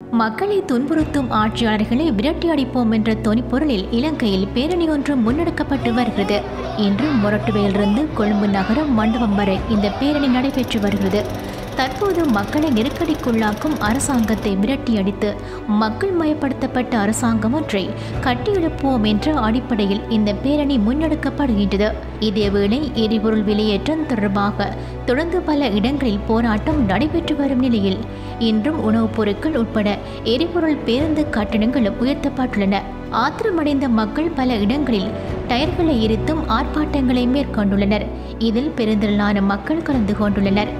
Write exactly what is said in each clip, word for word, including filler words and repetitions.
மக்களை துன்புறுத்தும் ஆட்சியாளர்களை விரட்டி அடிப்போம் என்ற தொனிப்பொருளில் இலங்கையில் பேரணி ஒன்று முன்னெடுக்கப்பட்டு வருகிறது. இன்று மொரட்டுவையிலிருந்து கொழும்பு நகரம் மண்டபம் வரை இந்த பேரணி நடைபெற்று வருகிறது. தற்போது மக்களை நெருக்கடிக்குள்ளாக்கும் அரசாங்கத்தை விரட்டி அடித்து மக்கள் மயப்படுத்தப்பட்ட அரசாங்கம் ஒன்றை கட்டியெழுப்புவோம் என்ற அடிப்படையில் இந்த பேரணி முன்னெடுக்கப்படுகின்றது. இதேவேளை எரிபொருள் விலையேற்றம் தொடர்பாக தொடர்ந்து பல இடங்களில் போராட்டம் நடைபெற்று வரும் நிலையில் இன்றும் உணவுப் பொருட்கள் உட்பட எரிபொருள் பேருந்து கட்டணங்களும் உயர்த்தப்பட்டுள்ளன. ஆத்திரமடைந்த மக்கள் பல இடங்களில் டயர்களை எரித்தும் ஆர்ப்பாட்டங்களை மேற்கொண்டுள்ளனர். இதில் பெருந்திரளான மக்கள் கலந்து கொண்டுள்ளனர்.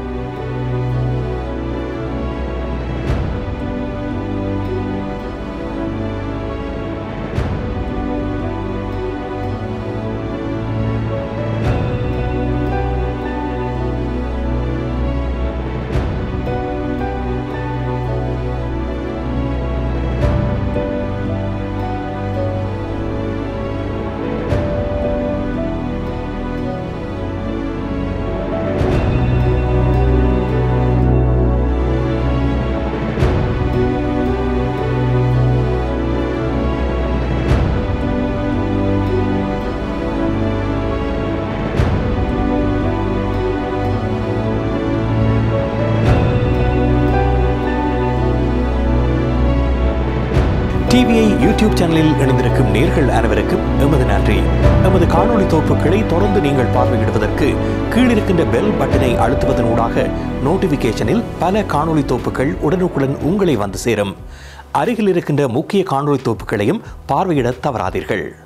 டிவிஐ யூடியூப் சேனலில் இணைந்திருக்கும் நேர்கள் அனைவருக்கும் எமது நன்றி. எமது காணொலி தொகுப்புகளை தொடர்ந்து நீங்கள் பார்வையிடுவதற்கு கீழிருக்கின்ற பெல் பட்டனை அழுத்துவதன் ஊடாக நோட்டிபிகேஷனில் பல காணொலி தொகுப்புகள் உடனுக்குடன் உங்களை வந்து சேரும். அருகில் இருக்கின்ற முக்கிய காணொலி தொகுப்புகளையும் பார்வையிட தவறாதீர்கள்.